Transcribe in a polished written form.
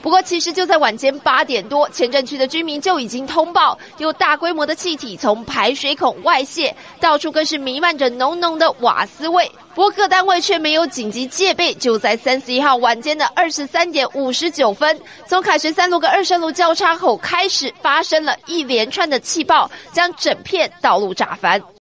不过，其实就在晚间8点多，前镇区的居民就已经通报，有大规模的气体从排水孔外泄，到处更是弥漫着浓浓的瓦斯味。不过各单位却没有紧急戒备，就在31号晚间的23点59分，从凯旋3路跟2圣路交叉口开始发生了一连串的气爆，将整片道路炸翻。